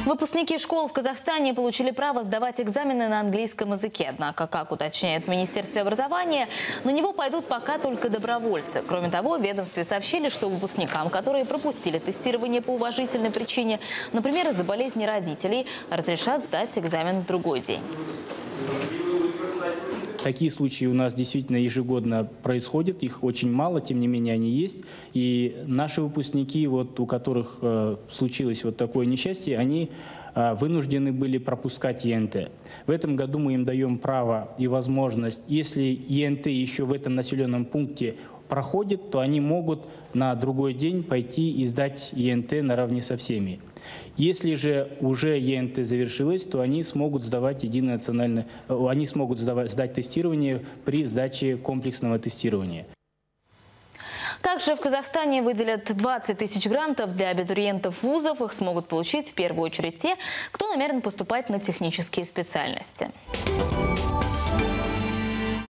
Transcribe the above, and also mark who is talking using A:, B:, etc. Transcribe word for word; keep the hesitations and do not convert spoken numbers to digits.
A: Выпускники школ в Казахстане получили право сдавать экзамены на английском языке. Однако, как уточняют в Министерстве образования, на него пойдут пока только добровольцы. Кроме того, в ведомстве сообщили, что выпускникам, которые пропустили тестирование по уважительной причине, например, из-за болезни родителей, разрешат сдать экзамен в другой день.
B: Такие случаи у нас действительно ежегодно происходят, их очень мало, тем не менее они есть. И наши выпускники, вот, у которых э, случилось вот такое несчастье, они э, вынуждены были пропускать Е Эн Тэ. В этом году мы им даем право и возможность, если Е Эн Тэ еще в этом населенном пункте проходит, то они могут на другой день пойти и сдать Е Эн Тэ наравне со всеми. Если же уже Е Эн Тэ завершилось, то они смогут сдавать единое национальное, они смогут сдавать, сдать тестирование при сдаче комплексного тестирования.
A: Также в Казахстане выделят двадцать тысяч грантов для абитуриентов вузов. Их смогут получить в первую очередь те, кто намерен поступать на технические специальности.